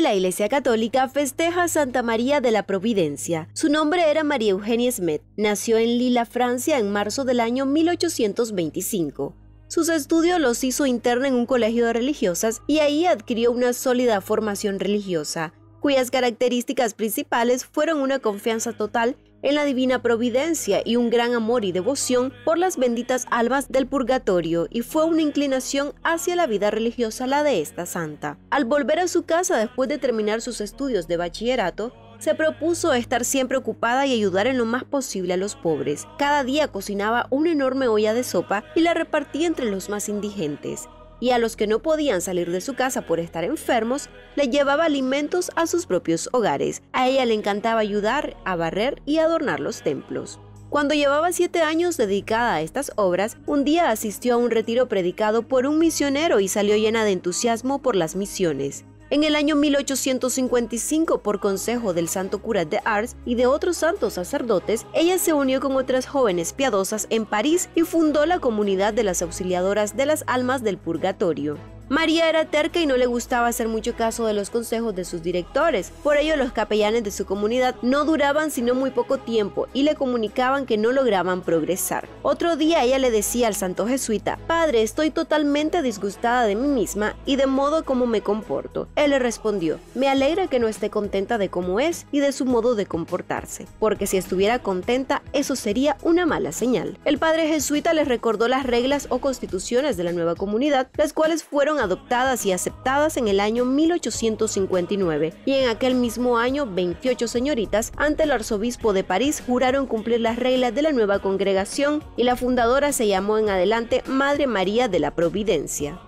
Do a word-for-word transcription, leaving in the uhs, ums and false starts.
la Iglesia Católica festeja a Santa María de la Providencia. Su nombre era María Eugenia Smet. Nació en Lille, Francia, en marzo del año mil ochocientos veinticinco. Sus estudios los hizo interna en un colegio de religiosas y ahí adquirió una sólida formación religiosa, cuyas características principales fueron una confianza total en la divina providencia y un gran amor y devoción por las benditas almas del purgatorio, y fue una inclinación hacia la vida religiosa la de esta santa. Al volver a su casa después de terminar sus estudios de bachillerato, se propuso estar siempre ocupada y ayudar en lo más posible a los pobres. Cada día cocinaba una enorme olla de sopa y la repartía entre los más indigentes, y a los que no podían salir de su casa por estar enfermos, le llevaba alimentos a sus propios hogares. A ella le encantaba ayudar a barrer y adornar los templos. Cuando llevaba siete años dedicada a estas obras, un día asistió a un retiro predicado por un misionero y salió llena de entusiasmo por las misiones. En el año mil ochocientos cincuenta y cinco, por consejo del santo cura de Ars y de otros santos sacerdotes, ella se unió con otras jóvenes piadosas en París y fundó la comunidad de las auxiliadoras de las almas del purgatorio. María era terca y no le gustaba hacer mucho caso de los consejos de sus directores. Por ello, los capellanes de su comunidad no duraban sino muy poco tiempo y le comunicaban que no lograban progresar. Otro día ella le decía al santo jesuita: «Padre, estoy totalmente disgustada de mí misma y de modo como me comporto». Él le respondió: «Me alegra que no esté contenta de cómo es y de su modo de comportarse, porque si estuviera contenta, eso sería una mala señal». El padre jesuita les recordó las reglas o constituciones de la nueva comunidad, las cuales fueron adoptadas y aceptadas en el año mil ochocientos cincuenta y nueve, y en aquel mismo año veintiocho señoritas ante el arzobispo de París juraron cumplir las reglas de la nueva congregación, y la fundadora se llamó en adelante Madre María de la Providencia.